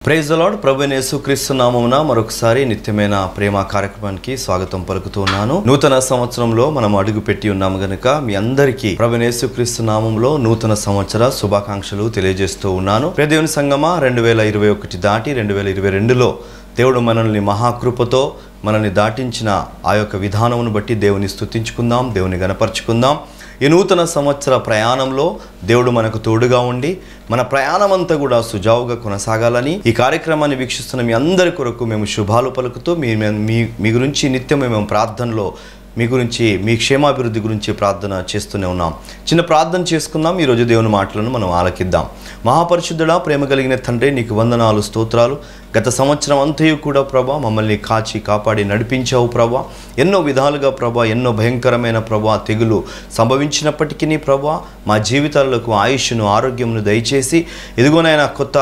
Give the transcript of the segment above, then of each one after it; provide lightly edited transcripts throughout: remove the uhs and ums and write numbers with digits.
Praise the lord. ప్రభువైన యేసుక్రీస్తు నామమున మరొకసారి నిత్యమైన ప్రేమ కార్యక్రమానికి స్వాగతం పలుకుతున్నాను. నూతన సంవత్సరంలో మనం అడుగు పెట్టి ఉన్నాము గనుక మీ అందరికీ ప్రభువైన యేసుక్రీస్తు నామములో నూతన సంవత్సర శుభాకాంక్షలు తెలియజేస్తూ ఉన్నాను. ప్రియ దేవుని సంగమా, 2021 దాటి 2022లో దేవుడు మనల్ని మహాకృపతో మనల్ని దాటించిన ఆ యొక్క విధానమును బట్టి దేవుని స్తుతించుకుందాం, దేవుని గణపరచుకుందాం. ఈ నూతన సంవత్సర ప్రయాణంలో దేవుడు మనకు తోడుగా ఉండి మన ప్రయాణం అంతా కూడా సుజావుగా కొనసాగాలని ఈ కార్యక్రమాన్ని వీక్షిస్తున్న మీ అందరి కొరకు మేము శుభాలు పలుకుతూ మీ గురించి నిత్యం మేము ప్రార్థనలో మీ గురించి, మీ క్షేమాభివృద్ధి గురించి ప్రార్థన చేస్తూనే ఉన్నాం. చిన్న ప్రార్థన చేసుకుందాం. ఈరోజు దేవుని మాటలను మనం ఆలకిద్దాం. మహాపరిశుద్ధుడా, ప్రేమ కలిగిన తండ్రి, నీకు వందనాలు, స్తోత్రాలు. గత సంవత్సరం అంతయు కూడా ప్రభా మమ్మల్ని కాచి కాపాడి నడిపించావు ప్రభా. ఎన్నో విధాలుగా ప్రభా, ఎన్నో భయంకరమైన ప్రభా తెగులు సంభవించినప్పటికీ ప్రభా మా జీవితాలకు ఆయుష్ను, ఆరోగ్యమును దయచేసి ఇదిగోనైనా కొత్త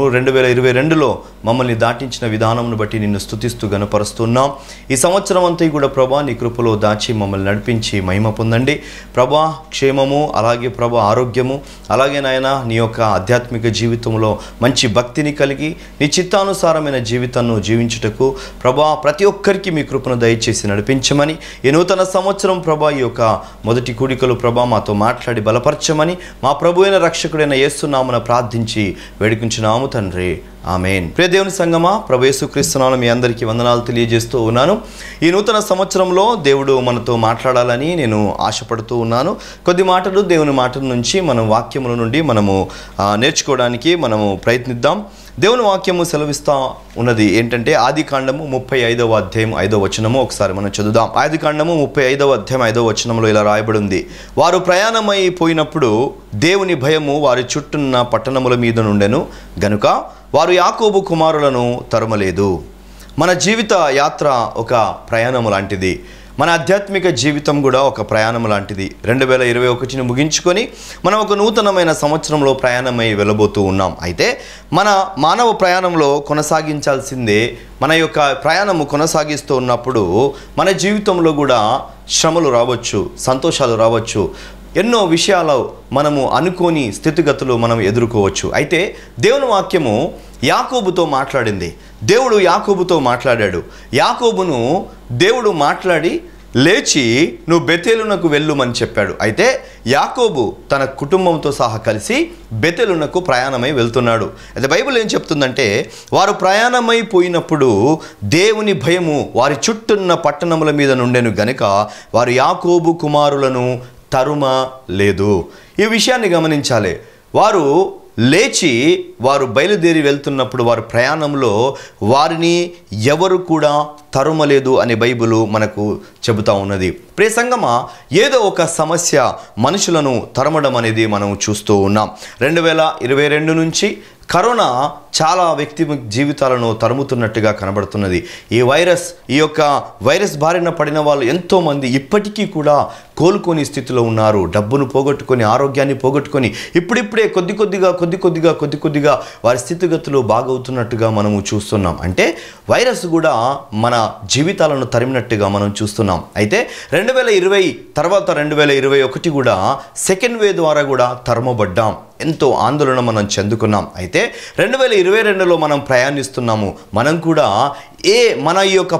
2022లో మమ్మల్ని దాటించిన విధానమును బట్టి నిన్ను స్తుతిస్తూ గణపరుస్తున్నాం. ఈ సంవత్సరం అంతా కూడా ప్రభా నీ కృపలో దాచి మమ్మల్ని నడిపించి మహిమ పొందండి ప్రభా. క్షేమము, అలాగే ప్రభా ఆరోగ్యము, అలాగే నాయన నీ యొక్క ఆధ్యాత్మిక జీవితంలో మంచి భక్తిని కలిగి నీ చిత్తానుసారమైన జీవితాన్ని జీవించుటకు ప్రభా ప్రతి ఒక్కరికి మీ కృపను దయచేసి నడిపించమని, ఈ నూతన సంవత్సరం ప్రభా ఈ యొక్క మొదటి కూడికలు ప్రభా మాతో మాట్లాడి బలపరచమని మా ప్రభు అయిన రక్షకుడైన యేసు నామమున ప్రార్థించి వేడుకుంటున్నాము తండ్రి, ఆమేన్. ప్రియ దేవుని సంగమా, ప్రభు యేసుక్రీస్తు నామమున మీ అందరికీ వందనాలు తెలియజేస్తూ ఉన్నాను. ఈ నూతన సంవత్సరంలో దేవుడు మనతో మాట్లాడాలని నేను ఆశపడుతూ ఉన్నాను. కొద్ది మాటలు దేవుని మాటల నుంచి మనం వాక్యముల నుండి మనము నేర్చుకోవడానికి మనము ప్రయత్నిద్దాం. దేవుని వాక్యము సెలవిస్తా ఉన్నది ఏంటంటే ఆదికాండము 35వ అధ్యాయం 5వ వచనము ఒకసారి మనం చదువుదాం. ఆదికాండము 35వ అధ్యాయం 5వ వచనంలో ఇలా రాయబడి ఉంది: వారు ప్రయాణమైపోయినప్పుడు దేవుని భయము వారి చుట్టూన్న పట్టణముల మీద నుండెను గనుక వారు యాకోబు కుమారులను తరుమలేదు. మన జీవిత యాత్ర ఒక ప్రయాణము లాంటిది. మన ఆధ్యాత్మిక జీవితం కూడా ఒక ప్రయాణం లాంటిది. 2021ని ముగించుకొని మనం ఒక నూతనమైన సంవత్సరంలో ప్రయాణమై వెళ్ళబోతూ ఉన్నాం. అయితే మన మానవ ప్రయాణంలో కొనసాగించాల్సిందే. మన యొక్క ప్రయాణము కొనసాగిస్తూ ఉన్నప్పుడు మన జీవితంలో కూడా శ్రమలు రావచ్చు, సంతోషాలు రావచ్చు, ఎన్నో విషయాలు మనము అనుకోని స్థితిగతులు మనం ఎదుర్కోవచ్చు. అయితే దేవుని వాక్యము యాకోబుతో మాట్లాడింది. దేవుడు యాకోబుతో మాట్లాడాడు. యాకోబును దేవుడు మాట్లాడి లేచి నువ్వు బెతేలునకు వెళ్ళుమని చెప్పాడు. అయితే యాకోబు తన కుటుంబంతో సహా కలిసి బెతేలునకు ప్రయాణమై వెళ్తున్నాడు. అయితే బైబిల్ ఏం చెప్తుందంటే, వారు ప్రయాణమైపోయినప్పుడు దేవుని భయము వారి చుట్టూన్న పట్టణముల మీద నుండెను గనుక వారు యాకోబు కుమారులను తరుమ లేదు. ఈ విషయాన్ని గమనించాలి. వారు లేచి వారు బయలుదేరి వెళ్తున్నప్పుడు వారి ప్రయాణంలో వారిని ఎవరు కూడా తరుమలేదు అని బైబిల్ మనకు చెబుతా ఉన్నది. ప్రియ సంగమా, ఏదో ఒక సమస్య మనుషులను తరమడం అనేది మనం చూస్తూ ఉన్నాం. 2022 నుంచి కరోనా చాలా వ్యక్తి జీవితాలను తరుముతున్నట్టుగా కనబడుతున్నది. ఈ యొక్క వైరస్ బారిన పడిన వాళ్ళు ఎంతోమంది ఇప్పటికీ కూడా కోలుకోని స్థితిలో ఉన్నారు. డబ్బును పోగొట్టుకొని, ఆరోగ్యాన్ని పోగొట్టుకొని ఇప్పుడిప్పుడే కొద్ది కొద్దిగా వారి స్థితిగతులు బాగవుతున్నట్టుగా మనము చూస్తున్నాం. అంటే వైరస్ కూడా మన జీవితాలను తరిమినట్టుగా మనం చూస్తున్నాం. అయితే 2020 తర్వాత 2021 కూడా సెకండ్ వేవ్ ద్వారా కూడా తరమబడ్డాం. ఎంతో ఆందోళన మనం చెందుకున్నాం. అయితే 2022లో మనం ప్రయాణిస్తున్నాము. మనం కూడా మన యొక్క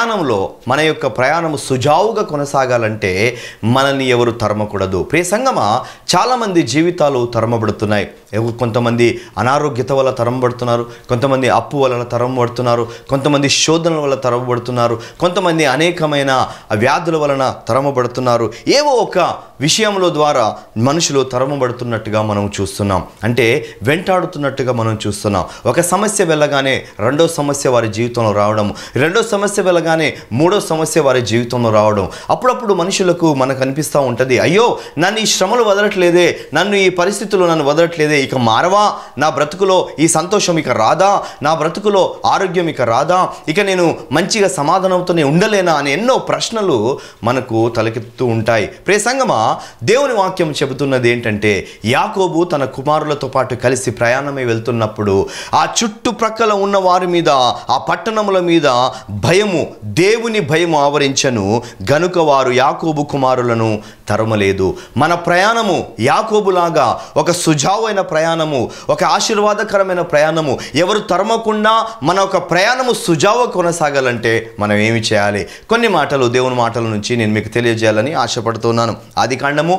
ప్రయాణము సుజావుగా కొనసాగాలంటే మనల్ని ఎవరు తరమకూడదు. ప్రియ సంగమా, చాలామంది జీవితాలు తరమబడుతున్నాయి. కొంతమంది అనారోగ్యత వల్ల తరమబడుతున్నారు, కొంతమంది అప్పు వల్ల తరమబడుతున్నారు, కొంతమంది శోధనల వల్ల తరమబడుతున్నారు, కొంతమంది అనేకమైన వ్యాధుల వలన తరమబడుతున్నారు. ఏవో ఒక విషయంలో ద్వారా మనుషులు తరమబడుతున్నట్టుగా మనం చూస్తున్నాం. అంటే వెంటాడుతున్నట్టుగా మనం చూస్తున్నాం. ఒక సమస్య వెళ్ళగానే రెండో సమస్య వారి జీవితంలో రావడం, రెండో సమస్య వెళ్ళగానే మూడో సమస్య వారి జీవితంలో రావడం. అప్పుడప్పుడు మనుషులకు మనకు అనిపిస్తూ ఉంటుంది, అయ్యో నన్ను ఈ శ్రమలు వదలట్లేదే, నన్ను ఈ పరిస్థితులు నన్ను వదలట్లేదే, ఇక మారవా, నా బ్రతుకులో ఈ సంతోషం ఇక రాదా, నా బ్రతుకులో ఆరోగ్యం ఇక రాదా, ఇక నేను మంచిగా సమాధానంతోనే ఉండలేనా అని ఎన్నో ప్రశ్నలు మనకు తలకెత్తుతూ ఉంటాయి. ప్రియ సంగమా, దేవుని వాక్యం చెబుతున్నది ఏంటంటే, యాకోబు తన కుమారులతో పాటు కలిసి ప్రయాణమై వెళ్తున్నప్పుడు ఆ చుట్టుప్రక్కల ఉన్న వారి మీద, ఆ పట్టణముల మీద భయము, దేవుని భయము ఆవరించను గనుక వారు యాకోబు కుమారులను తరమలేదు. మన ప్రయాణము యాకోబులాగా ఒక సుజావైన ప్రయాణము, ఒక ఆశీర్వాదకరమైన ప్రయాణము, ఎవరు తరమకుండా మన ఒక ప్రయాణము సుజావుగా కొనసాగాలంటే మనం ఏమి చేయాలి? కొన్ని మాటలు దేవుని మాటల నుంచి నేను మీకు తెలియజేయాలని ఆశపడుతున్నాను. ఆదికాండము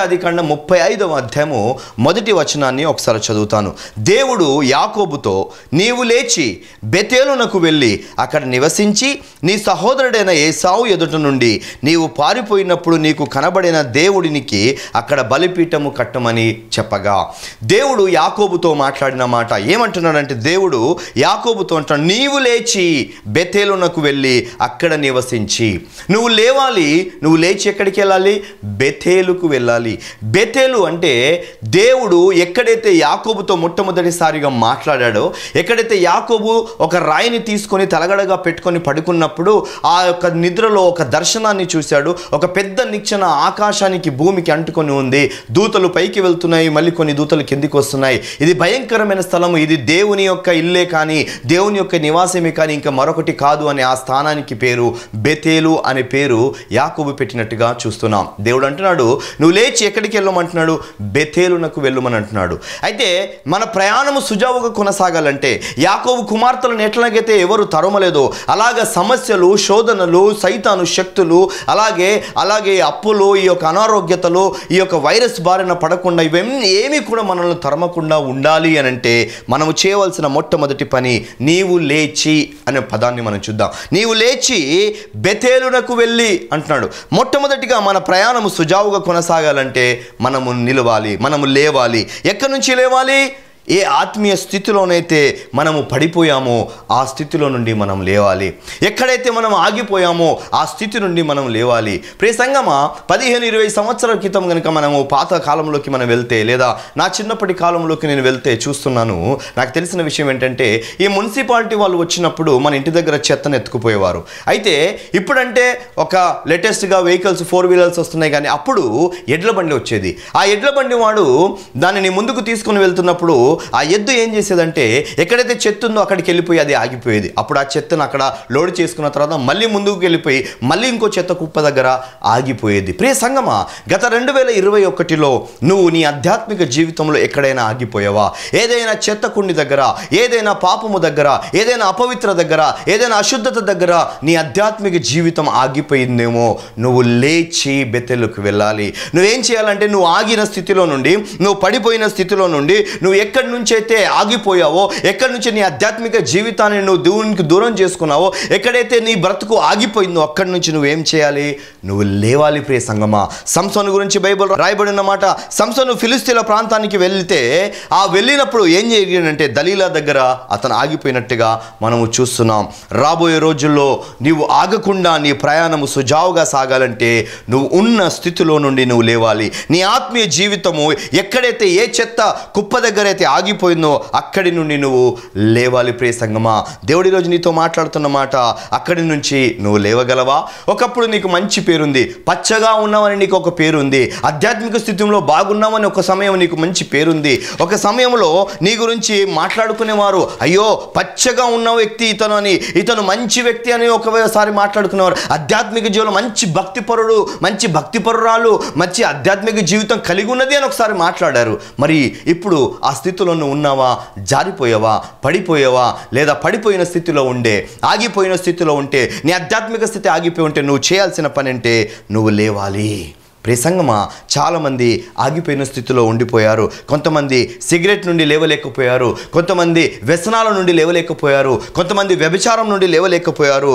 35వ అధ్యాయము 1వ వచనాన్ని ఒకసారి చదువుతాను. దేవుడు యాకోబుతో, నీవు లేచి బెతేలునకు వెళ్ళి అక్కడ నివసించి నీ సహోదరుడైన ఏసావు ఎదుట నుండి నీవు పారిపోయినప్పుడు నీకు కనబడిన దేవుడినికి అక్కడ బలిపీఠము కట్టమని చెప్పగా, దేవుడు యాకోబుతో మాట్లాడిన మాట ఏమంటున్నాడంటే, దేవుడు యాకోబుతో అంటాడు, నీవు లేచి బెతేలునకు వెళ్ళి అక్కడ నివసించి. నువ్వు లేవాలి. నువ్వు లేచి ఎక్కడికి వెళ్ళాలి? బెతేలుకు వెళ్ళాలి. బెతేలు అంటే దేవుడు ఎక్కడైతే యాకోబుతో మొట్టమొదటిసారిగా మాట్లాడాడో, ఎక్కడైతే యాకోబు ఒక రాయిని తీసుకొని తలగడగా పెట్టుకొని పడుకున్నప్పుడు ఆ యొక్క నిద్రలో ఒక దర్శనాన్ని చూశాడు. ఒక పెద్ద నిచ్చెన ఆకాశానికి భూమికి అంటుకొని ఉంది. దూతలు పైకి వెళ్తున్నాయి, మళ్ళీ కొన్ని దూతలు కిందికి వస్తున్నాయి. ఇది భయంకరమైన స్థలము. ఇది దేవుని యొక్క ఇల్లే కానీ, దేవుని యొక్క నివాసమే కానీ ఇంకా మరొకటి కాదు అని ఆ స్థానానికి పేరు బెతేలు అనే పేరు యాకోబు పెట్టినట్టుగా చూస్తున్నాం. దేవుడు అంటున్నాడు, నువ్వు లేచి ఎక్కడికి వెళ్ళమంటున్నాడు? బెతేలునకు వెళ్ళమని అంటున్నాడు. అయితే మన ప్రయాణము సుజావుగా కొనసాగాలంటే యాకోబు కుమార్తెలను ఎట్లాగైతే ఎవరు తరమలేదో అలాగే సమస్యలు, శోధనలు, సైతాను శక్తులు, అలాగే అప్పులు, ఈ యొక్క అనారోగ్యతలు, ఈ యొక్క వైరస్ బారిన పడకుండా ఇవన్నీ ఏమీ కూడా మనల్ని తరమకుండా ఉండాలి అని అంటే మనము చేయవలసిన మొట్టమొదటి పని నీవు లేచి అనే పదాన్ని మనం చూద్దాం. నీవు లేచి బెతేలునకు వెళ్ళి అంటున్నాడు. మొట్టమొదటిగా మన ప్రయాణము సుజావుగా కొనసాగాలంటే మనము నిలవాలి, మనము లేవాలి. ఎక్కడి నుంచి లేవాలి? ఏ ఆత్మీయ స్థితిలోనైతే మనము పడిపోయామో ఆ స్థితిలో నుండి మనం లేవాలి. ఎక్కడైతే మనం ఆగిపోయామో ఆ స్థితి నుండి మనం లేవాలి. ప్రియ సంగమా, 15-20 సంవత్సరాల క్రితం కనుక మనము పాత కాలంలోకి మనం వెళ్తే, లేదా నా చిన్నప్పటి కాలంలోకి నేను వెళ్తే చూస్తున్నాను, నాకు తెలిసిన విషయం ఏంటంటే, ఈ మున్సిపాలిటీ వాళ్ళు వచ్చినప్పుడు మన ఇంటి దగ్గర చెత్తను ఎత్తుకుపోయేవారు. అయితే ఇప్పుడంటే ఒక లేటెస్ట్గా వెహికల్స్ 4 వీలర్స్ వస్తున్నాయి, కానీ అప్పుడు ఎడ్ల బండి వచ్చేది. ఆ ఎడ్ల బండి వాడు దానిని ముందుకు తీసుకుని వెళ్తున్నప్పుడు ఆ ఎద్దు ఏం చేసేదంటే, ఎక్కడైతే చెత్త ఉందో అక్కడికి వెళ్ళిపోయి అది ఆగిపోయేది. అప్పుడు ఆ చెత్తను అక్కడ లోడ్ చేసుకున్న తర్వాత మళ్ళీ ముందుకు వెళ్ళిపోయి మళ్ళీ ఇంకో చెత్త కుప్ప దగ్గర ఆగిపోయేది. ప్రియ సంగమా, గత 2021లో నువ్వు నీ ఆధ్యాత్మిక జీవితంలో ఎక్కడైనా ఆగిపోయావా? ఏదైనా చెత్త కుండి దగ్గర, ఏదైనా పాపము దగ్గర, ఏదైనా అపవిత్ర దగ్గర, ఏదైనా అశుద్ధత దగ్గర నీ ఆధ్యాత్మిక జీవితం ఆగిపోయిందేమో. నువ్వు లేచి బెతేలుకు వెళ్ళాలి. నువ్వేం చేయాలంటే, నువ్వు ఆగిన స్థితిలో నుండి, నువ్వు పడిపోయిన స్థితిలో నుండి, నువ్వు ఎక్కడి నుంచి అయితే ఆగిపోయావో, ఎక్కడి నుంచి నీ ఆధ్యాత్మిక జీవితాన్ని నువ్వు దేవునికి దూరం చేసుకున్నావో, ఎక్కడైతే నీ బ్రతుకు ఆగిపోయిందో అక్కడి నుంచి నువ్వేం చేయాలి? నువ్వు లేవాలి. ప్రియ సంగమా, సంసోను గురించి బైబిల్ రాయబడిన మాట, సంసోను ఫిలిస్తీన్ల ప్రాంతానికి వెళ్తే ఆ వెళ్ళినప్పుడు ఏం జరిగిందంటే, దలీలా దగ్గర అతను ఆగిపోయినట్టుగా మనము చూస్తున్నాం. రాబోయే రోజుల్లో నీవు ఆగకుండా నీ ప్రయాణము సుజావుగా సాగాలంటే నువ్వు ఉన్న స్థితిలో నుండి నువ్వు లేవాలి. నీ ఆత్మీయ జీవితము ఎక్కడైతే ఏ చెత్త కుప్ప దగ్గర అయితే ఆగిపోయిందో అక్కడి నుండి నువ్వు లేవాలి. ప్రియ సంగమా, దేవుడి రోజు నీతో మాట్లాడుతున్న మాట, అక్కడి నుంచి నువ్వు లేవగలవా? ఒకప్పుడు నీకు మంచి పేరుంది, పచ్చగా ఉన్నావని నీకు ఒక పేరుంది, ఆధ్యాత్మిక స్థితిలో బాగున్నామని ఒక సమయం నీకు మంచి పేరుంది. ఒక సమయంలో నీ గురించి మాట్లాడుకునేవారు, అయ్యో పచ్చగా ఉన్న వ్యక్తి ఇతను అని, ఇతను మంచి వ్యక్తి అని ఒకసారి మాట్లాడుకునేవారు. ఆధ్యాత్మిక జీవితంలో మంచి భక్తిపరుడు, మంచి భక్తిపరురాలు, మంచి ఆధ్యాత్మిక జీవితం కలిగి ఉన్నది అని ఒకసారి మాట్లాడారు. మరి ఇప్పుడు ఆ స్థితిలో నువ్వు ఉన్నావా? జారిపోయావా? పడిపోయావా? లేదా పడిపోయిన స్థితిలో ఉండే, ఆగిపోయిన స్థితిలో ఉంటే, నీ ఆధ్యాత్మిక స్థితి ఆగిపోయి ఉంటే నువ్వు చేయాల్సిన పని అంటే నువ్వు లేవాలి. ప్రియ సంగమా, చాలామంది ఆగిపోయిన స్థితిలో ఉండిపోయారు. కొంతమంది సిగరెట్ నుండి లేవలేకపోయారు, కొంతమంది వ్యసనాల నుండి లేవలేకపోయారు, కొంతమంది వ్యభిచారం నుండి లేవలేకపోయారు,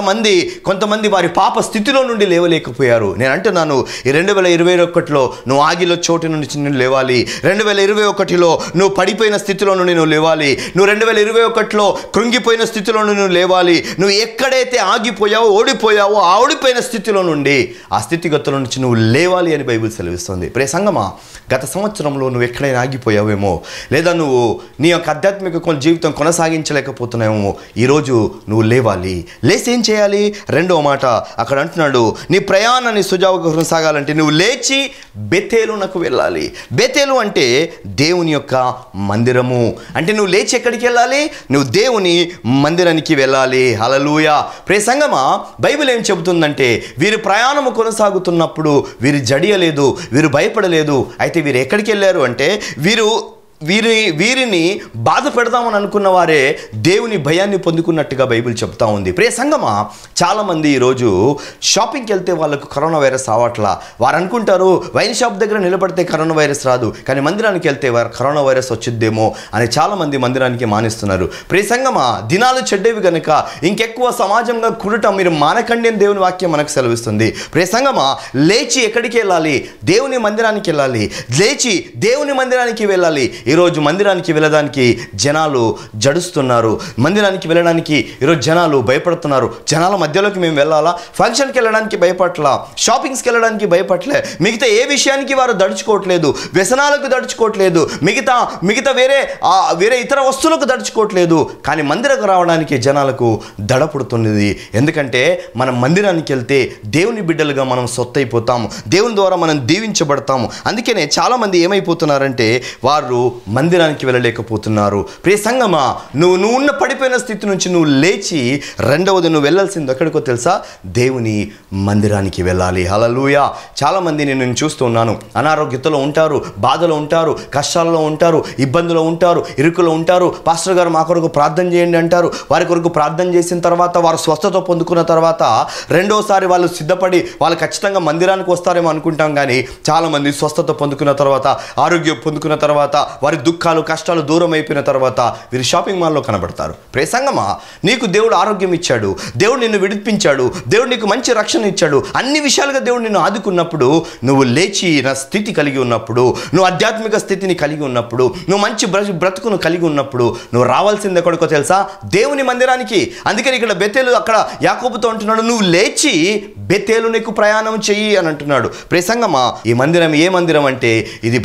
కొంతమంది వారి పాప స్థితిలో నుండి లేవలేకపోయారు. నేను అంటున్నాను, ఈ 2021లో నువ్వు ఆగిలో చోటు నుండి నువ్వు లేవాలి. 2021లో నువ్వు పడిపోయిన స్థితిలో నుండి నువ్వు లేవాలి. నువ్వు 2021లో కృంగిపోయిన స్థితిలో నుండి నువ్వు లేవాలి. నువ్వు ఎక్కడైతే ఆగిపోయావో, ఓడిపోయావో, ఆ ఓడిపోయిన స్థితిలో నుండి, ఆ స్థితిగతుల నుంచి నువ్వు లేవాలి అని బైబిల్ సెలవిస్తుంది. ప్రియ సంగమా, గత సంవత్సరంలో నువ్వు ఎక్కడైనా ఆగిపోయావేమో, లేదా నువ్వు నీ యొక్క ఆధ్యాత్మిక జీవితం కొనసాగించలేకపోతున్నావేమో, ఈరోజు నువ్వు లేవాలి. లేచి ఏం చేయాలి? రెండవ మాట అక్కడ అంటున్నాడు, నీ ప్రయాణాన్ని సుజావుగా కొనసాగాలంటే నువ్వు లేచి బెతేలునకు వెళ్ళాలి. బెతేలు అంటే దేవుని యొక్క మందిరము. అంటే నువ్వు లేచి ఎక్కడికి వెళ్ళాలి? నువ్వు దేవుని మందిరానికి వెళ్ళాలి. హల్లెలూయా. ప్రియ సంగమా, బైబిల్ ఏం చెబుతుందంటే, వీరి ప్రయాణము కొనసాగుతున్నప్పుడు వీరు జడియలేదు, వీరు భయపడలేదు. అయితే వీరు ఎక్కడికి వెళ్ళారు అంటే, వీరు వీరిని బాధ పెడదామని అనుకున్న వారే దేవుని భయాన్ని పొందుకున్నట్టుగా బైబిల్ చెప్తా ఉంది. ప్రియ సంగమా, చాలామంది ఈరోజు షాపింగ్కి వెళ్తే వాళ్ళకు కరోనా వైరస్ రావట్లా. వారు అనుకుంటారు వైన్ షాప్ దగ్గర నిలబడితే కరోనా వైరస్ రాదు, కానీ మందిరానికి వెళ్తే వారు కరోనా వైరస్ వచ్చిద్దేమో అని చాలామంది మందిరానికి మానేస్తున్నారు. ప్రియ సంగమా, దినాలు చెడ్డవి గనుక ఇంకెక్కువ సమాజంగా కూడటం మీరు మానకండి అని దేవుని వాక్యం మనకు సెలవిస్తుంది. ప్రియ సంగమా, లేచి ఎక్కడికి వెళ్ళాలి? దేవుని మందిరానికి వెళ్ళాలి. లేచి దేవుని మందిరానికి వెళ్ళాలి. ఈరోజు మందిరానికి వెళ్ళడానికి జనాలు జడుస్తున్నారు. మందిరానికి వెళ్ళడానికి ఈరోజు జనాలు భయపడుతున్నారు. జనాల మధ్యలోకి మేము వెళ్ళాలా? ఫంక్షన్కి వెళ్ళడానికి భయపడలా, షాపింగ్స్కి వెళ్ళడానికి భయపడలే, మిగతా ఏ విషయానికి వారు దడుచుకోవట్లేదు, వ్యసనాలకు దడుచుకోవట్లేదు, మిగతా వేరే ఇతర వస్తువులకు దడుచుకోవట్లేదు. కానీ మందిరకు రావడానికి జనాలకు దడ పుడుతున్నది. ఎందుకంటే మనం మందిరానికి వెళ్తే దేవుని బిడ్డలుగా మనం సొత్తైపోతాము, దేవుని ద్వారా మనం దీవించబడతాము. అందుకనే చాలామంది ఏమైపోతున్నారంటే వారు మందిరానికి వెళ్ళలేకపోతున్నారు. ప్రియ సంగమా, నువ్వు ఉన్న పడిపోయిన స్థితి నుంచి నువ్వు లేచి రెండవది నువ్వు వెళ్ళాల్సింది ఎక్కడికో తెలుసా? దేవుని మందిరానికి వెళ్ళాలి. హల్లెలూయా. చాలామంది నేను చూస్తూ ఉన్నాను, అనారోగ్యతలో ఉంటారు, బాధలో ఉంటారు, కష్టాలలో ఉంటారు, ఇబ్బందులో ఉంటారు, ఇరుకులో ఉంటారు. పాస్టర్ గారు మా కొరకు ప్రార్థన చేయండి అంటారు. వారి కొరకు ప్రార్థన చేసిన తర్వాత వారు స్వస్థత పొందుకున్న తర్వాత రెండోసారి వాళ్ళు సిద్ధపడి వాళ్ళు ఖచ్చితంగా మందిరానికి వస్తారేమో అనుకుంటాం. కానీ చాలామంది స్వస్థత పొందుకున్న తర్వాత, ఆరోగ్యం పొందుకున్న తర్వాత, వారి దుఃఖాలు కష్టాలు దూరం అయిపోయిన తర్వాత వీరు షాపింగ్ మాల్లో కనబడతారు. ప్రియ సంగమా, నీకు దేవుడు ఆరోగ్యం ఇచ్చాడు, దేవుడు నిన్ను విడిపించాడు, దేవుడు నీకు మంచి రక్షణ ఇచ్చాడు, అన్ని విషయాలుగా దేవుడు నిన్ను ఆదుకున్నప్పుడు, నువ్వు లేచి నా స్థితి కలిగి ఉన్నప్పుడు, నువ్వు ఆధ్యాత్మిక స్థితిని కలిగి ఉన్నప్పుడు, నువ్వు మంచి బ్రతుకును కలిగి ఉన్నప్పుడు నువ్వు రావాల్సింది ఎక్కడికో తెలుసా? దేవుని మందిరానికి. అందుకని ఇక్కడ బెతేలు అక్కడ యాకోబుతో అంటున్నాడు, నువ్వు లేచి బెతేలు నీకు ప్రయాణం చెయ్యి అని అంటున్నాడు. ప్రియ సంగమా, ఈ మందిరం ఏ మందిరం అంటే ఇది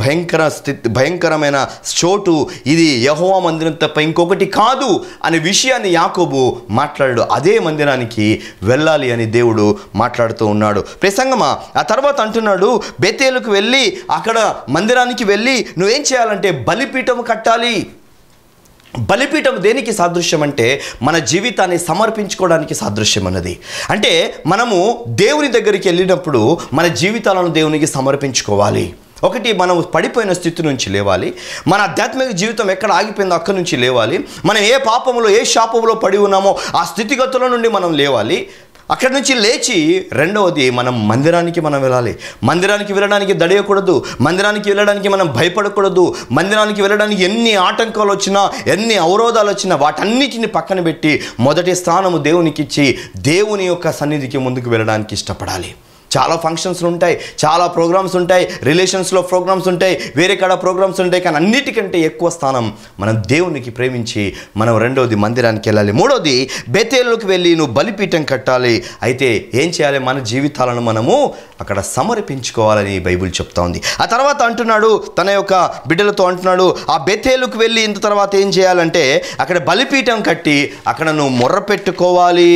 భయంకరమైన చోటు, ఇది యెహోవా మందిరం తప్ప ఇంకొకటి కాదు అనే విషయాన్ని యాకోబు మాట్లాడాడు. అదే మందిరానికి వెళ్ళాలి అని దేవుడు మాట్లాడుతూ ఉన్నాడు. ప్రియ సంగమా, ఆ తర్వాత అంటున్నాడు, బెతేలుకు వెళ్ళి అక్కడ మందిరానికి వెళ్ళి నువ్వేం చేయాలంటే బలిపీఠం కట్టాలి. బలిపీఠం దేనికి సాదృశ్యం అంటే మన జీవితాన్ని సమర్పించుకోవడానికి సాదృశ్యం అన్నది. అంటే మనము దేవుని దగ్గరికి వెళ్ళినప్పుడు మన జీవితాలను దేవునికి సమర్పించుకోవాలి. ఒకటి, మనం పడిపోయిన స్థితి నుంచి లేవాలి. మన ఆధ్యాత్మిక జీవితం ఎక్కడ ఆగిపోయిందో అక్కడి నుంచి లేవాలి. మనం ఏ పాపములో ఏ శాపములో పడి ఉన్నామో ఆ స్థితిగతుల నుండి మనం లేవాలి. అక్కడి నుంచి లేచి రెండవది మనం మందిరానికి వెళ్ళాలి. మందిరానికి వెళ్ళడానికి దడయకూడదు, మందిరానికి వెళ్ళడానికి మనం భయపడకూడదు. మందిరానికి వెళ్ళడానికి ఎన్ని ఆటంకాలు వచ్చినా, ఎన్ని అవరోధాలు వచ్చినా వాటన్నిటిని పక్కన పెట్టి మొదటి స్థానము దేవునికి ఇచ్చి దేవుని యొక్క సన్నిధికి ముందుకు వెళ్ళడానికి ఇష్టపడాలి. చాలా ఫంక్షన్స్ ఉంటాయి, చాలా ప్రోగ్రామ్స్ ఉంటాయి, రిలేషన్స్లో ప్రోగ్రామ్స్ ఉంటాయి, వేరే కాడ ప్రోగ్రామ్స్ ఉంటాయి. కానీ అన్నిటికంటే ఎక్కువ స్థానం మనం దేవునికి ప్రేమించి మనం రెండవది మందిరానికి వెళ్ళాలి. మూడవది, బెతేలుకి వెళ్ళి నువ్వు బలిపీఠం కట్టాలి. అయితే ఏం చేయాలి? మన జీవితాలను మనము అక్కడ సమర్పించుకోవాలని బైబిల్ చెప్తా ఉంది. ఆ తర్వాత అంటున్నాడు, తన యొక్క బిడ్డలతో అంటున్నాడు, ఆ బెతేలుకు వెళ్ళి ఇంత తర్వాత ఏం చేయాలంటే అక్కడ బలిపీఠం కట్టి అక్కడ నువ్వు మొర్ర పెట్టుకోవాలి.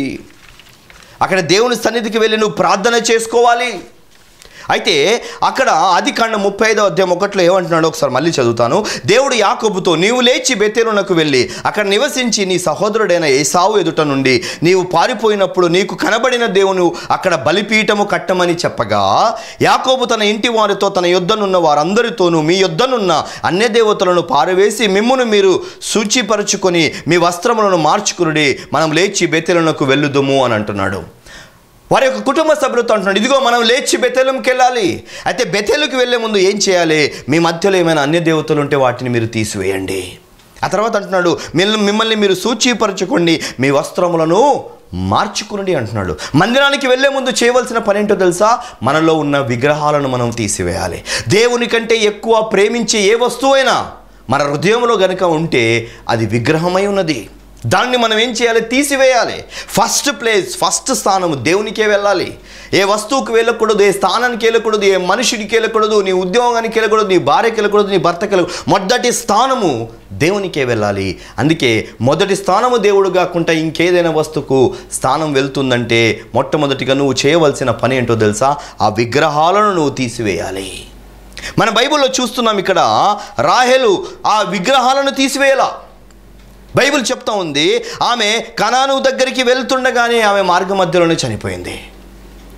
అక్కడ దేవుని సన్నిధికి వెళ్ళి నువ్వు ప్రార్థన చేసుకోవాలి. అయితే అక్కడ ఆదికాండం 35:1 ఏమంటున్నాడో ఒకసారి మళ్ళీ చదువుతాను. దేవుడు యాకోబుతో, నీవు లేచి బెతేలునకు వెళ్ళి అక్కడ నివసించి నీ సహోదరుడైన ఏసావు ఎదుట నుండి నీవు పారిపోయినప్పుడు నీకు కనబడిన దేవుని అక్కడ బలిపీఠము కట్టమని చెప్పగా, యాకోబు తన ఇంటి వారితో తన యొద్దనున్న వారందరితోనూ మీ యొద్దనున్న అన్య దేవతలను పారవేసి మిమ్మును మీరు శుచిపరుచుకొని మీ వస్త్రములను మార్చుకునుడి, మనం లేచి బెతేలునకు వెళ్ళుదుము అని అంటున్నాడు. వారి యొక్క కుటుంబ సభ్యులతో అంటున్నాడు, ఇదిగో మనం లేచి బెతేలుకి వెళ్ళాలి. అయితే బెతేలుకి వెళ్ళే ముందు ఏం చేయాలి? మీ మధ్యలో ఏమైనా అన్య దేవతలు ఉంటే వాటిని మీరు తీసివేయండి. ఆ తర్వాత అంటున్నాడు, మిమ్మల్ని మీరు శుచిపరచుకోండి, మీ వస్త్రములను మార్చుకునండి అంటున్నాడు. మందిరానికి వెళ్ళే ముందు చేయవలసిన పని ఏంటో తెలుసా? మనలో ఉన్న విగ్రహాలను మనం తీసివేయాలి. దేవుని కంటే ఎక్కువ ప్రేమించే ఏ వస్తువైనా మన హృదయంలో గనుక ఉంటే అది విగ్రహమై ఉన్నది. దాన్ని మనం ఏం చేయాలి? తీసివేయాలి. ఫస్ట్ స్థానము దేవునికే వెళ్ళాలి. ఏ వస్తువుకి వెళ్ళకూడదు, ఏ స్థానానికి వెళ్ళకూడదు, ఏ మనుషుడికి వెళ్ళకూడదు, నీ ఉద్యోగానికి వెళ్ళకూడదు, నీ భార్యకి వెళ్ళకూడదు, నీ భర్తకి వెళ్ళకూడదు. మొదటి స్థానము దేవునికే వెళ్ళాలి. అందుకే మొదటి స్థానము దేవుడు కాకుండా ఇంకేదైనా వస్తువుకు స్థానం వెళ్తుందంటే మొట్టమొదటిగా నువ్వు చేయవలసిన పని ఏంటో తెలుసా? ఆ విగ్రహాలను నువ్వు తీసివేయాలి. మన బైబిల్లో చూస్తున్నాం, ఇక్కడ రాహేలు ఆ విగ్రహాలను తీసివేయాల. బైబిల్ చెప్తా ఉంది, ఆమె కనాను దగ్గరికి వెళ్తుండగానే ఆమె మార్గ మధ్యలోనే చనిపోయింది.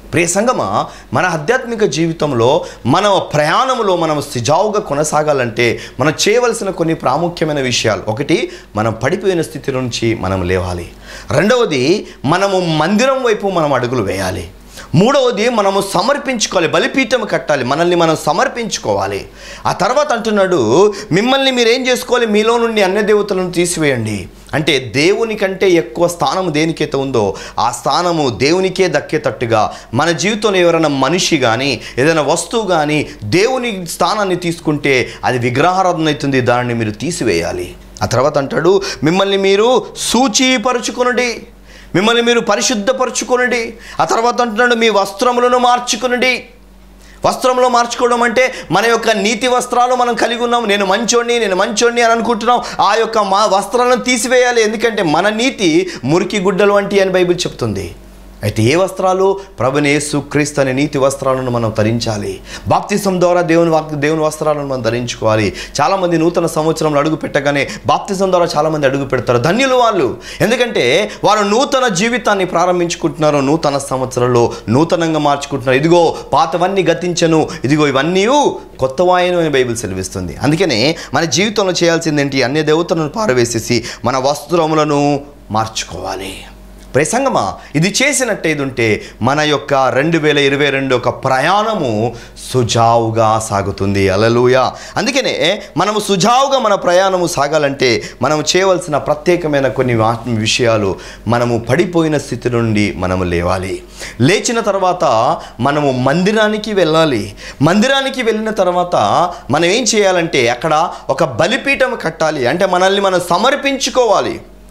ప్రియ సంగమా, మన ఆధ్యాత్మిక జీవితంలో మన ప్రయాణంలో మనం సజావుగా కొనసాగాలంటే మనం చేయవలసిన కొన్ని ప్రాముఖ్యమైన విషయాలు. ఒకటి, మనం పడిపోయిన స్థితి నుంచి మనం లేవాలి. రెండవది, మనము మందిరం వైపు మనం అడుగులు వేయాలి. మూడవది, మనము సమర్పించుకోవాలి, బలిపీఠం కట్టాలి, మనల్ని మనం సమర్పించుకోవాలి. ఆ తర్వాత అంటున్నాడు, మిమ్మల్ని మీరేం చేసుకోవాలి, మీలో నుండి అన్య దేవతలను తీసివేయండి. అంటే దేవుని కంటే ఎక్కువ స్థానం దేనికైతే ఉందో ఆ స్థానము దేవునికే దక్కేటట్టుగా మన జీవితంలో ఎవరైనా మనిషి కానీ ఏదైనా వస్తువు కానీ దేవుని స్థానాన్ని తీసుకుంటే అది విగ్రహారాధన అవుతుంది, దానిని మీరు తీసివేయాలి. ఆ తర్వాత అంటాడు, మిమ్మల్ని మీరు శుచీపరుచుకొనుడి, మిమ్మల్ని మీరు పరిశుద్ధపరచుకొనుడి. ఆ తర్వాత అంటున్నాడు, మీ వస్త్రములను మార్చుకొనుడి. వస్త్రంలో మార్చుకోవడం అంటే మన యొక్క నీతి వస్త్రాలు మనం కలిగి ఉన్నాం. నేను మంచోడిని అని అనుకుంటున్నాం. ఆ యొక్క మా వస్త్రాలను తీసివేయాలి. ఎందుకంటే మన నీతి మురికి గుడ్డలు వంటి అని బైబిల్ చెప్తుంది. అయితే ఏ వస్త్రాలు? ప్రభువైన యేసుక్రీస్తు అనే నీతి వస్త్రాలను మనం ధరించాలి. బాప్తిసం ద్వారా దేవుని వస్త్రాలను మనం ధరించుకోవాలి. చాలామంది నూతన సంవత్సరంలో అడుగు పెట్టగానే బాప్తిసం ద్వారా చాలామంది అడుగు పెడతారు. ధన్యులు వాళ్ళు, ఎందుకంటే వారు నూతన జీవితాన్ని ప్రారంభించుకుంటున్నారు. నూతన సంవత్సరంలో నూతనంగా మార్చుకుంటున్నారు. ఇదిగో పాతవన్నీ గతించను, ఇదిగో ఇవన్నీ కొత్తవాయను అని బైబిల్ సెలవిస్తుంది. అందుకనే మన జీవితంలో చేయాల్సింది ఏంటి? అన్య దేవతలను పారవేసేసి మన వస్త్రములను మార్చుకోవాలి. ప్రసంగమా, ఇది చేసినట్టయితే ఉంటే మన యొక్క 2022 ఒక ప్రయాణము సుజావుగా సాగుతుంది. హల్లెలూయా. అందుకనే మనము సుజావుగా మన ప్రయాణము సాగాలంటే మనం చేయవలసిన ప్రత్యేకమైన కొన్ని విషయాలు. మనము పడిపోయిన స్థితి నుండి మనము లేవాలి. లేచిన తర్వాత మనము మందిరానికి వెళ్ళాలి. మందిరానికి వెళ్ళిన తర్వాత మనం ఏం చేయాలంటే అక్కడ ఒక బలిపీఠం కట్టాలి. అంటే మనల్ని మనం సమర్పించుకోవాలి.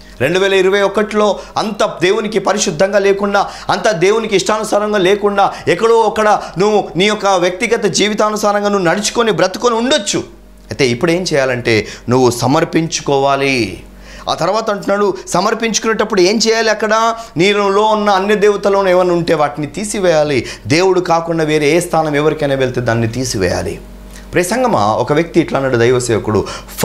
2021లో అంత దేవునికి పరిశుద్ధంగా లేకుండా, అంత దేవునికి ఇష్టానుసారంగా లేకుండా, ఎక్కడో అక్కడ నువ్వు నీ యొక్క వ్యక్తిగత జీవితానుసారంగా నువ్వు నడుచుకొని బ్రతుకొని ఉండొచ్చు. అయితే ఇప్పుడు ఏం చేయాలంటే నువ్వు సమర్పించుకోవాలి. ఆ తర్వాత అంటున్నాడు, సమర్పించుకునేటప్పుడు ఏం చేయాలి? అక్కడ నీలో ఉన్న అన్య దేవతలను ఏమైనా ఉంటే వాటిని తీసివేయాలి. దేవుడు కాకుండా వేరే ఏ స్థానం ఎవరికైనా వెళ్తే దాన్ని తీసివేయాలి. ప్రసంగమా, ఒక వ్యక్తి ఇట్లా అన్నాడు, దైవ సేవకుడు,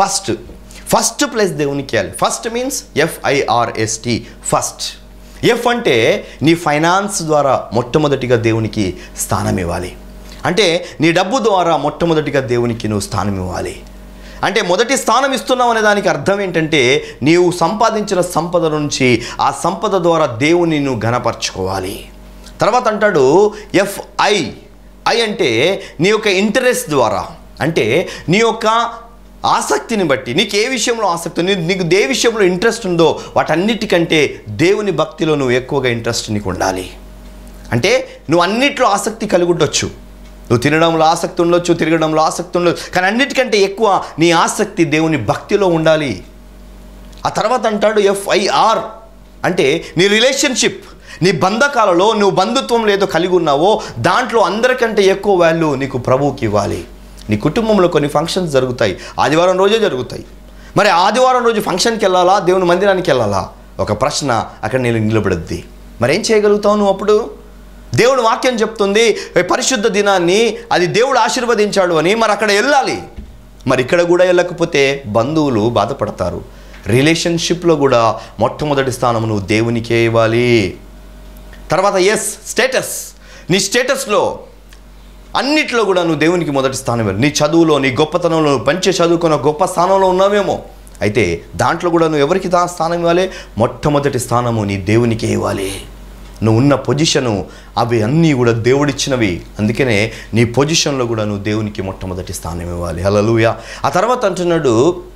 ఫస్ట్ ప్లేస్ దేవునికి ఇవ్వాలి. First means FIRST, first. F అంటే నీ ఫైనాన్స్ ద్వారా మొట్టమొదటిగా దేవునికి స్థానం ఇవ్వాలి. అంటే నీ డబ్బు ద్వారా మొట్టమొదటిగా దేవునికి నువ్వు స్థానం ఇవ్వాలి. అంటే మొదటి స్థానం ఇస్తున్నావు అనే దానికి అర్థం ఏంటంటే నీవు సంపాదించిన సంపద నుంచి ఆ సంపద ద్వారా దేవుని నువ్వు ఘనపరచుకోవాలి. తర్వాత అంటాడు FI అంటే నీ యొక్క ఇంట్రెస్ట్ ద్వారా, అంటే నీ యొక్క ఆసక్తిని బట్టి, నీకు ఏ విషయంలో ఆసక్తి, నీకు ఏ విషయంలో ఇంట్రెస్ట్ ఉందో వాటన్నిటికంటే దేవుని భక్తిలో నువ్వు ఎక్కువగా ఇంట్రెస్ట్ నీకు ఉండాలి. అంటే నువ్వు అన్నిట్లో ఆసక్తి కలిగి ఉండొచ్చు, నువ్వు తినడంలో ఆసక్తి ఉండొచ్చు, తిరగడంలో ఆసక్తి ఉండొచ్చు, కానీ అన్నిటికంటే ఎక్కువ నీ ఆసక్తి దేవుని భక్తిలో ఉండాలి. ఆ తర్వాత అంటాడు FIR అంటే నీ రిలేషన్షిప్, నీ బంధకాలలో నువ్వు బంధుత్వం లేదో కలిగి ఉన్నావో దాంట్లో అందరికంటే ఎక్కువ వాల్యూ నీకు ప్రభువుకి ఇవ్వాలి. నీ కుటుంబంలో కొన్ని ఫంక్షన్స్ జరుగుతాయి, ఆదివారం రోజే జరుగుతాయి. మరి ఆదివారం రోజు ఫంక్షన్కి వెళ్ళాలా, దేవుని మందిరానికి వెళ్ళాలా? ఒక ప్రశ్న అక్కడ నేను నిలబడుద్ది. మరి ఏం చేయగలుగుతావు నువ్వు అప్పుడు? దేవుడు వాక్యం చెప్తుంది పరిశుద్ధ దినాన్ని అది దేవుడు ఆశీర్వదించాడు అని. మరి అక్కడ వెళ్ళాలి. మరి ఇక్కడ కూడా వెళ్ళకపోతే బంధువులు బాధపడతారు. రిలేషన్షిప్లో కూడా మొట్టమొదటి స్థానం నువ్వు దేవునికే ఇవ్వాలి. తర్వాత స్టేటస్, నీ స్టేటస్లో అన్నిట్లో కూడా నువ్వు దేవునికి మొదటి స్థానం ఇవ్వాలి. నీ చదువులో, నీ గొప్పతనంలో, నువ్వు పంచే చదువుకున్న గొప్ప స్థానంలో ఉన్నావేమో, అయితే దాంట్లో కూడా నువ్వు ఎవరికి స్థానం ఇవ్వాలి? మొట్టమొదటి స్థానము నీ దేవునికే ఇవ్వాలి. నువ్వు ఉన్న పొజిషను అవి అన్నీ కూడా దేవుడిచ్చినవి. అందుకనే నీ పొజిషన్లో కూడా నువ్వు దేవునికి మొట్టమొదటి స్థానం ఇవ్వాలి. హల్లెలూయా. ఆ తర్వాత అంటున్నాడు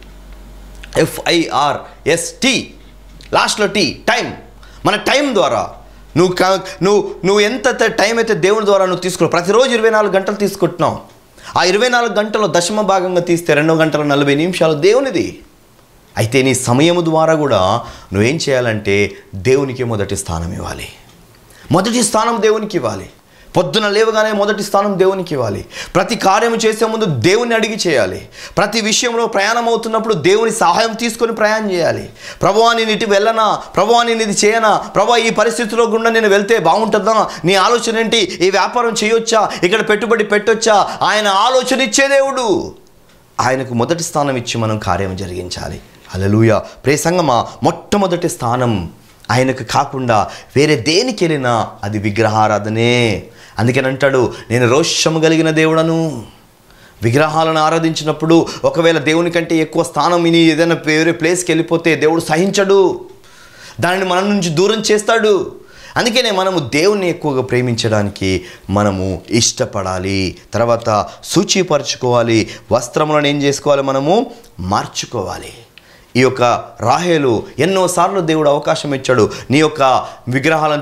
FIRST, లాస్ట్లో T, టైం. మన టైం ద్వారా నువ్వు ఎంత టైం అయితే దేవుని ద్వారా నువ్వు తీసుకున్నావు. ప్రతిరోజు 24 గంటలు తీసుకుంటున్నావు. ఆ 24 గంటల్లో దశమ భాగంగా తీస్తే 2 గంటల 40 నిమిషాలు దేవునిది. అయితే నీ సమయము ద్వారా కూడా నువ్వేం చేయాలంటే దేవునికి మొదటి స్థానం ఇవ్వాలి. మొదటి స్థానం దేవునికి ఇవ్వాలి. పొద్దున లేవగానే మొదటి స్థానం దేవునికి ఇవ్వాలి. ప్రతి కార్యము చేసే ముందు దేవుని అడిగి చేయాలి. ప్రతి విషయంలో ప్రయాణం అవుతున్నప్పుడు దేవుని సహాయం తీసుకొని ప్రయాణం చేయాలి. ప్రభువా నేను ఇటు వెళ్ళనా, ప్రభువా నేను ఇది చేయనా, ప్రభువా ఈ పరిస్థితిలో గుండా నేను వెళ్తే బాగుంటుందా, నీ ఆలోచన ఏంటి, ఈ వ్యాపారం చేయొచ్చా, ఇక్కడ పెట్టుబడి పెట్టొచ్చా? ఆయన ఆలోచన ఇచ్చే దేవుడు. ఆయనకు మొదటి స్థానం ఇచ్చి మనం కార్యం జరిగించాలి. హల్లెలూయా. ప్రియ సంగమా, మొట్టమొదటి స్థానం ఆయనకు కాకుండా వేరే దేనికి వెళ్ళినా అది విగ్రహారాధనే. అందుకని అంటాడు, నేను రోషము కలిగిన దేవుడను. విగ్రహాలను ఆరాధించినప్పుడు ఒకవేళ దేవుని కంటే ఎక్కువ స్థానం ఇని ఏదైనా వేరే ప్లేస్కి వెళ్ళిపోతే దేవుడు సహించడు, దానిని మన నుంచి దూరం చేస్తాడు. అందుకనే మనము దేవుణ్ణి ఎక్కువగా ప్రేమించడానికి మనము ఇష్టపడాలి. తర్వాత శుచిపరచుకోవాలి, వస్త్రములను ఏం చేసుకోవాలి, మనము మార్చుకోవాలి. ఈ యొక్క రాహేలు ఎన్నోసార్లు దేవుడు అవకాశం ఇచ్చాడు, నీ యొక్క విగ్రహాలను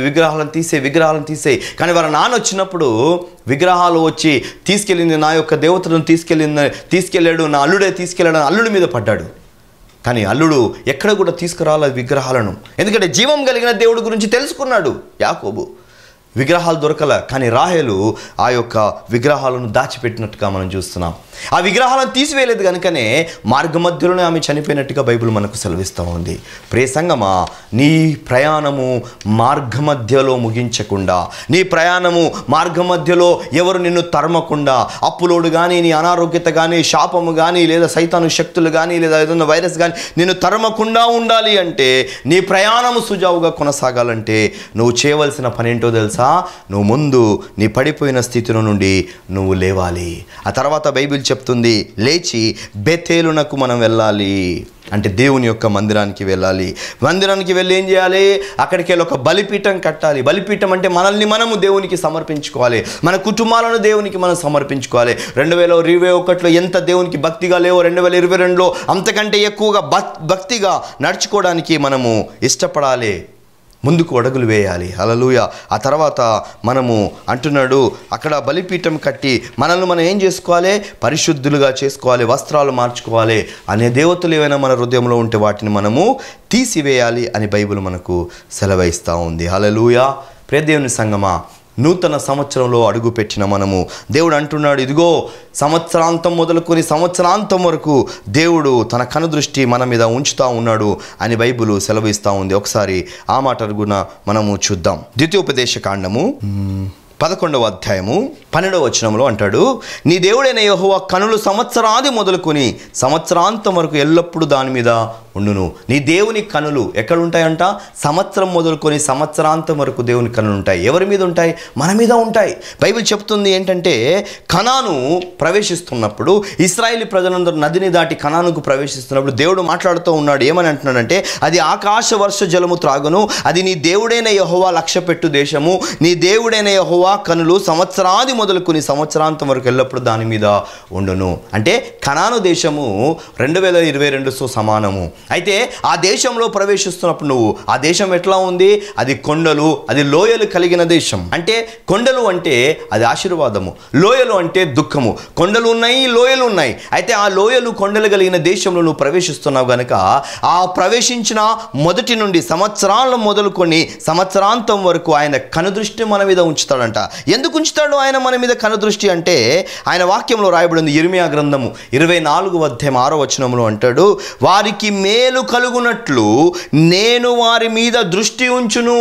తీసే. కానీ వారి నాన్న వచ్చినప్పుడు విగ్రహాలు వచ్చి తీసుకెళ్ళింది నా యొక్క దేవతలను తీసుకెళ్ళాడు, నా అల్లుడే తీసుకెళ్ళాడు, అల్లుడి మీద పడ్డాడు. కానీ అల్లుడు ఎక్కడ కూడా తీసుకురాలేదు విగ్రహాలను, ఎందుకంటే జీవం కలిగిన దేవుడి గురించి తెలుసుకున్నాడు యాకోబు. విగ్రహాలు దొరకల, కానీ రాహేలు ఆ యొక్క విగ్రహాలను దాచిపెట్టినట్టుగా మనం చూస్తున్నాం. ఆ విగ్రహాలను తీసివేయలేదు కనుకనే మార్గ మధ్యలోనే ఆమె చనిపోయినట్టుగా బైబిల్ మనకు సెలవిస్తూ ఉంది. ప్రియ సంగమా, నీ ప్రయాణము మార్గ మధ్యలో ముగించకుండా, నీ ప్రయాణము మార్గ మధ్యలో ఎవరు నిన్ను తరమకుండా, అప్పులోడు కానీ, నీ అనారోగ్యత కానీ, శాపము కానీ, లేదా సైతాను శక్తులు కానీ, లేదా ఏదైనా వైరస్ కానీ నిన్ను తరమకుండా ఉండాలి అంటే, నీ ప్రయాణము సుజావుగా కొనసాగాలంటే నువ్వు చేయవలసిన పని ఏంటో తెలుసా? నువ్వు ముందు నీ పడిపోయిన స్థితిలో నుండి నువ్వు లేవాలి. ఆ తర్వాత బైబిల్ చెప్తుంది, లేచి బెతేలునకు మనం వెళ్ళాలి. అంటే దేవుని యొక్క మందిరానికి వెళ్ళాలి. మందిరానికి వెళ్ళి ఏం చేయాలి? అక్కడికి వెళ్ళి ఒక బలిపీఠం కట్టాలి. బలిపీఠం అంటే మనల్ని మనము దేవునికి సమర్పించుకోవాలి, మన కుటుంబాలను దేవునికి మనం సమర్పించుకోవాలి. 2021లో ఎంత దేవునికి భక్తిగా లేవో 2022లో అంతకంటే ఎక్కువగా భక్తిగా నడుచుకోవడానికి మనము ఇష్టపడాలి, ముందుకు అడుగులు వేయాలి. హల్లెలూయా. ఆ తర్వాత మనము అంటున్నాడు, అక్కడ బలిపీఠం కట్టి మనల్ని మనం ఏం చేసుకోవాలి? పరిశుద్ధులుగా చేసుకోవాలి, వస్త్రాలు మార్చుకోవాలి. అనే దేవతలు ఏవైనా మన హృదయంలో ఉంటే వాటిని మనము తీసివేయాలి అని బైబిల్ మనకు సెలవిస్తూ ఉంది. హల్లెలూయా. ప్రియ దేవుని సంగమా, నూతన సంవత్సరంలో అడుగుపెట్టిన మనము దేవుడు అంటున్నాడు, ఇదిగో సంవత్సరాంతం మొదలుకొని సంవత్సరాంతం వరకు దేవుడు తన కనుదృష్టి మన మీద ఉంచుతూ ఉన్నాడు అని బైబిల్ సెలవిస్తూ ఉంది. ఒకసారి ఆ మాట కూడా మనము చూద్దాం. ద్వితీయోపదేశ కాండము 11వ అధ్యాయము 12వ వచనంలో అంటాడు, నీ దేవుడైన యెహోవా కనులు సంవత్సరాది మొదలుకొని సంవత్సరాంతం వరకు ఎల్లప్పుడూ దాని మీద ఉండును. నీ దేవుని కనులు ఎక్కడ ఉంటాయంట? సంవత్సరం మొదలుకొని సంవత్సరాంతం వరకు దేవుని కనులు ఉంటాయి. ఎవరి మీద ఉంటాయి? మన మీద ఉంటాయి. బైబిల్ చెప్తుంది ఏంటంటే, కనాను ప్రవేశిస్తున్నప్పుడు, ఇశ్రాయేలీ ప్రజలందరూ నదిని దాటి కనానుకు ప్రవేశిస్తున్నప్పుడు దేవుడు మాట్లాడుతూ ఉన్నాడు. ఏమని అంటున్నాడంటే, అది ఆకాశ వర్ష జలము త్రాగును, అది నీ దేవుడైన యెహోవా లక్ష్యపెట్టు దేశము, నీ దేవుడైన యెహోవా కనులు సంవత్సరాది మొదలుకొని సంవత్సరాంతం వరకు ఎల్లప్పుడు దాని మీద ఉండును. అంటే కనాను దేశము 2022తో సమానము. అయితే ఆ దేశంలో ప్రవేశిస్తున్నప్పుడు నువ్వు, ఆ దేశం ఎట్లా ఉంది? అది కొండలు, అది లోయలు కలిగిన దేశం. అంటే కొండలు అంటే అది ఆశీర్వాదము, లోయలు అంటే దుఃఖము. కొండలు ఉన్నాయి, లోయలు ఉన్నాయి. అయితే ఆ లోయలు కొండలు కలిగిన దేశంలో నువ్వు ప్రవేశిస్తున్నావు కనుక ఆ ప్రవేశించిన మొదటి నుండి సంవత్సరాలను మొదలుకొని సంవత్సరాంతం వరకు ఆయన కనుదృష్టి మన మీద ఉంచుతాడంట. ఎందుకు ఉంచుతాడు ఆయన మన మీద కనుదృష్టి అంటే, ఆయన వాక్యంలో రాయబడింది. ఇర్మియా గ్రంథము 24వ అధ్యాయం 6వ వచనంలో అంటాడు, వారికి మేలు కలుగునట్లు నేను వారి మీద దృష్టి ఉంచును.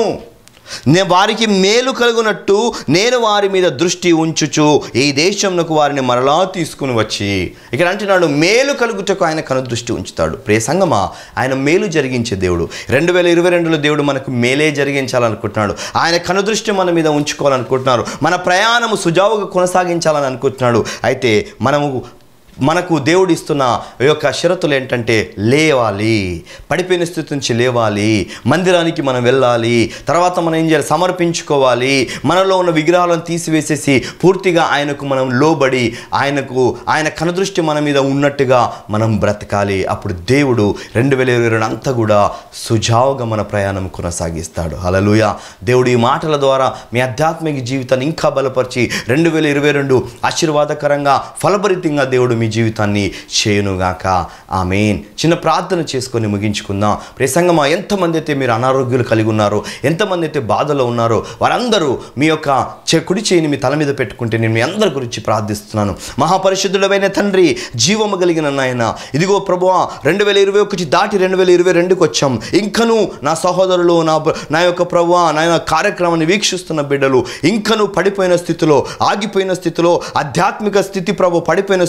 వారికి మేలు కలుగునట్టు నేను వారి మీద దృష్టి ఉంచుచు ఈ దేశంకు వారిని మరలా తీసుకుని వచ్చి, ఇక్కడ అంటున్నాడు మేలు కలుగుటకు ఆయన కనుదృష్టి ఉంచుతాడు. ప్రియ సంగమా, ఆయన మేలు జరిగించే దేవుడు. 2022లో దేవుడు మనకు మేలే జరిగించాలనుకుంటున్నాడు. ఆయన కనుదృష్టి మన మీద ఉంచుకోవాలనుకుంటున్నారు. మన ప్రయాణము సుజావుగా కొనసాగించాలని అనుకుంటున్నాడు. అయితే మనకు దేవుడు ఇస్తున్న ఈ యొక్క షరతులు ఏంటంటే, లేవాలి, పడిపోయిన స్థితి నుంచి లేవాలి, మందిరానికి మనం వెళ్ళాలి, తర్వాత మనం ఏం చేయాలి? సమర్పించుకోవాలి, మనలో ఉన్న విగ్రహాలను తీసివేసేసి పూర్తిగా ఆయనకు మనం లోబడి ఆయన కనుదృష్టి మన మీద ఉన్నట్టుగా మనం బ్రతకాలి. అప్పుడు దేవుడు 2022 అంతా కూడా సుజావుగా మన ప్రయాణం కొనసాగిస్తాడు. హల్లెలూయా. దేవుడు ఈ మాటల ద్వారా మీ ఆధ్యాత్మిక జీవితాన్ని ఇంకా బలపరిచి 2022 ఆశీర్వాదకరంగా ఫలభరితంగా దేవుడు మీ జీవితాన్ని చేయునుగాక. ఆమేన్. చిన్న ప్రార్థన చేసుకొని ముగించుకుందాం. ప్రియ సంగమా, ఎంతమంది అయితే మీరు అనారోగ్యాలు కలిగి ఉన్నారో, ఎంతమంది అయితే బాధలో ఉన్నారో, వారందరూ మీ యొక్క కుడి చేయిని మీ తల మీద పెట్టుకుంటే నేను మీ అందరి గురించి ప్రార్థిస్తున్నాను. మహాపరిశుద్ధుడైన తండ్రి, జీవము కలిగిన నాయన, ఇదిగో ప్రభువా, 2021 దాటి 2022కి వచ్చాం. ఇంకను నా సహోదరులు, నా యొక్క ప్రభువా, నా కార్యక్రమాన్ని వీక్షిస్తున్న బిడ్డలు ఇంకను పడిపోయిన స్థితిలో, ఆగిపోయిన స్థితిలో, ఆధ్యాత్మిక స్థితి ప్రభు పడిపోయిన స్థితిలో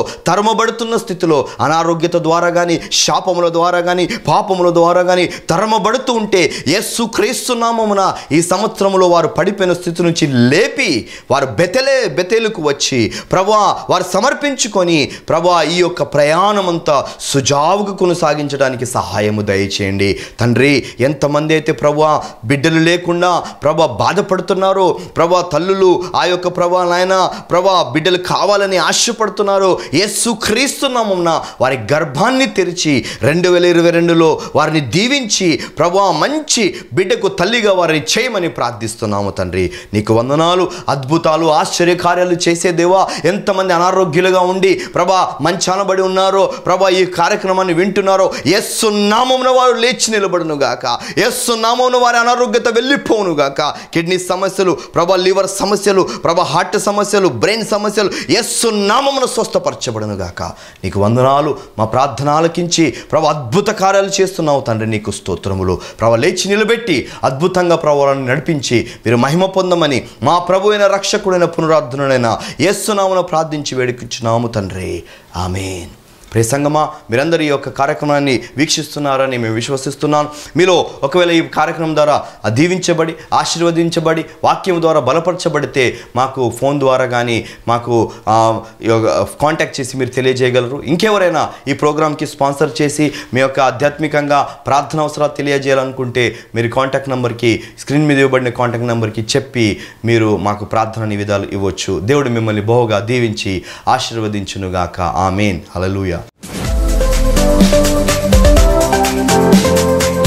తరమబడుతున్న స్థితిలో అనారోగ్యత ద్వారా కానీ, శాపముల ద్వారా కానీ, పాపముల ద్వారా కానీ తరమబడుతూ ఉంటే యేసుక్రీస్తు నామమున ఈ సంవత్సరంలో వారు పడిపోయిన స్థితి నుంచి లేపి వారు బెతేలుకు వచ్చి ప్రభువా వారు సమర్పించుకొని ప్రభువా ఈ యొక్క ప్రయాణమంతా సుజావుగా కొనసాగించడానికి సహాయము దయచేయండి తండ్రి. ఎంతమంది అయితే ప్రభువా బిడ్డలు లేకుండా ప్రభువా బాధపడుతున్నారో, ప్రభువా తల్లులు ఆ యొక్క ప్రభువా నాయన ప్రభువా బిడ్డలు కావాలని ఆశపడుతున్నారో యేసుక్రీస్తు నామమున వారి గర్భాన్ని తెరిచి 2022లో వారిని దీవించి ప్రభువా మంచి బిడ్డకు తల్లిగా వారిని చేయమని ప్రార్థిస్తున్నాము తండ్రి. నీకు వందనాలు. అద్భుతాలు ఆశ్చర్యకార్యాలు చేసే దేవా, ఎంతమంది అనారోగ్యులుగా ఉండి ప్రభా మంచానబడి ఉన్నారో ప్రభా ఈ కార్యక్రమాన్ని వింటున్నారో యేసు నామమున వారు లేచి నిలబడును గాక. యేసు నామమున వారి అనారోగ్యత వెళ్ళిపోవును గాక. కిడ్నీ సమస్యలు ప్రభా, లివర్ సమస్యలు ప్రభా, హార్ట్ సమస్యలు, బ్రెయిన్ సమస్యలు యేసు నామమున స్వస్థపరచబడును గాక. నీకు వందనాలు. మా ప్రార్థన ఆలకించి ప్రభా అద్భుత కార్యాలు చేస్తున్నావు తండ్రి. నీకు స్తోత్రములు. ప్రభా లేచి నిలబెట్టి అద్భుతంగా ప్రభువులను నడిపించి మీరు మహిమ పొందమని మా ప్రభు అయిన రక్షకుడైన పునరుద్ధరణైన యేసు నామమున ప్రార్థించి వేడుకుంటున్నాము తండ్రి. ఆమేన్. ప్రియ సంగమా, మీరందరూ ఈ యొక్క కార్యక్రమాన్ని వీక్షిస్తున్నారని మేము విశ్వసిస్తున్నాను. మీలో ఒకవేళ ఈ కార్యక్రమం ద్వారా దీవించబడి ఆశీర్వదించబడి వాక్యం ద్వారా బలపరచబడితే మాకు ఫోన్ ద్వారా కానీ మాకు కాంటాక్ట్ చేసి మీరు తెలియజేయగలరు. ఇంకెవరైనా ఈ ప్రోగ్రామ్కి స్పాన్సర్ చేసి మీ యొక్క ఆధ్యాత్మికంగా ప్రార్థన అవసరాలు తెలియజేయాలనుకుంటే మీరు కాంటాక్ట్ నెంబర్కి, స్క్రీన్ మీద ఇవ్వబడిన కాంటాక్ట్ నెంబర్కి చెప్పి మీరు మాకు ప్రార్థన నివేదాలు ఇవ్వచ్చు. దేవుడు మిమ్మల్ని బహుగా దీవించి ఆశీర్వదించునుగాక. ఆమేన్. హల్లెలూయా.